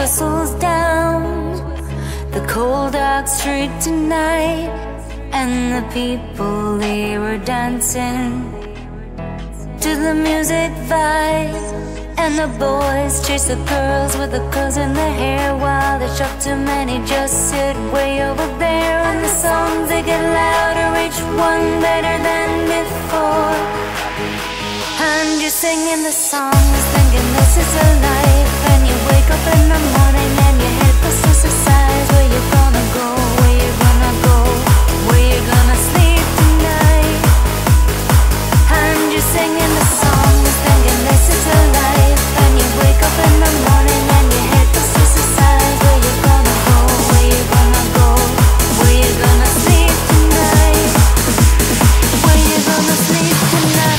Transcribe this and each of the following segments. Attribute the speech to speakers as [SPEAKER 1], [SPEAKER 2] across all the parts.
[SPEAKER 1] whistles down the cold dark street tonight, and the people, they were dancing to the music vibe. And the boys chase the girls with the curls in their hair, while the shop too many just sit way over there. And the songs, they get louder, each one better than before. And you're singing the songs, thinking this is a life. And you wake up in the morning and your head goes to exercise. Where you gonna go, where you gonna go, where you gonna sleep tonight. And you're singing the songs, thinking this is a life. And you wake up in the morning and your head goes to exercise. Where you gonna go, where you gonna go, where you gonna sleep tonight, where you gonna sleep tonight.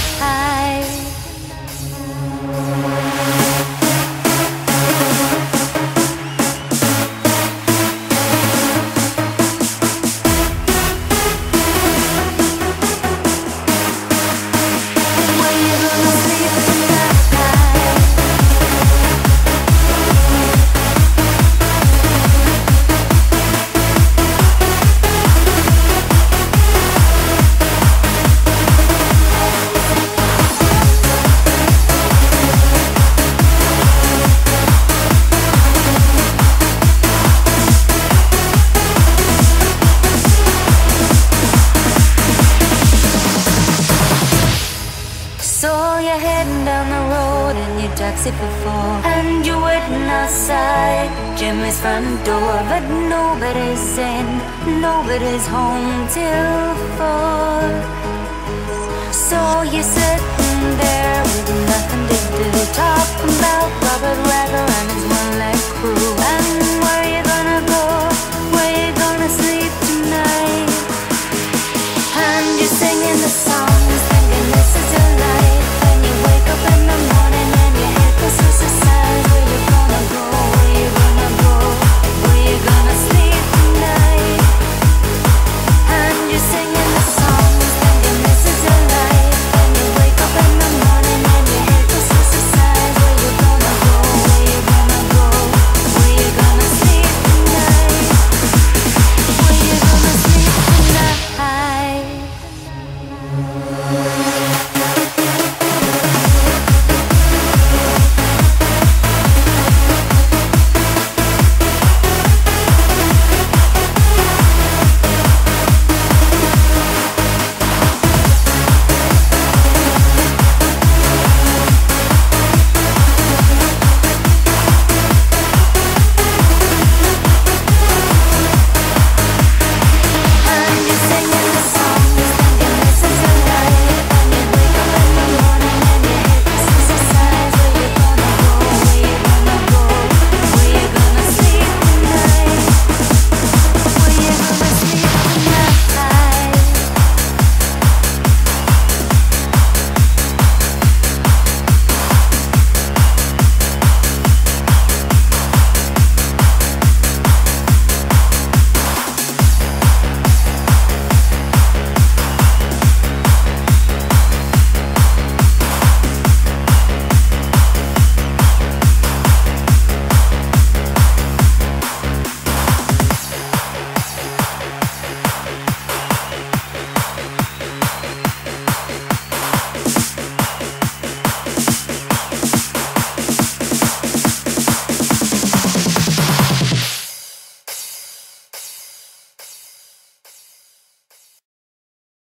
[SPEAKER 1] So you're heading down the road in your taxi for four, and you're waiting outside Jimmy's front door. But nobody's in, nobody's home till 4. So you're sitting there with nothing to do, talking about Robert Ragger and his one-leg crew. And